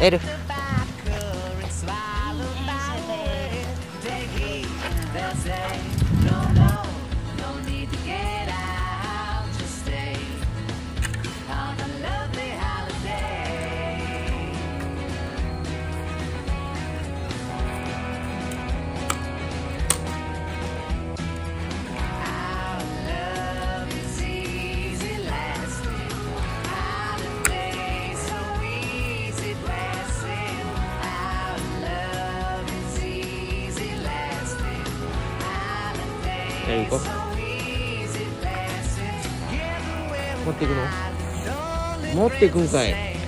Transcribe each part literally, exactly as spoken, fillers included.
エル。えー、行こう。持っていくの？持っていくんかい。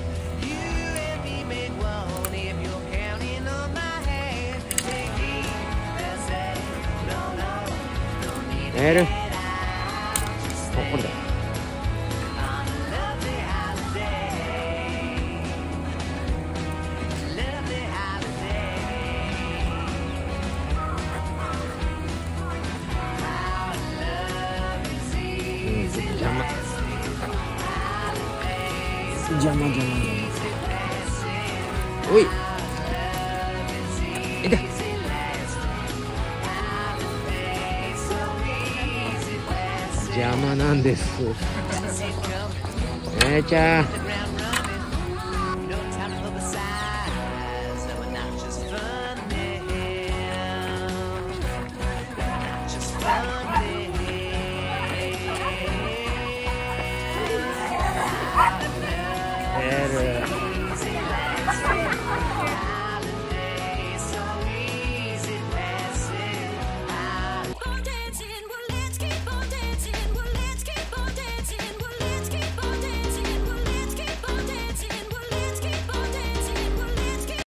エル。お、これだ。邪魔邪魔邪魔邪魔。おい、いた。邪魔なんです。えーちゃん。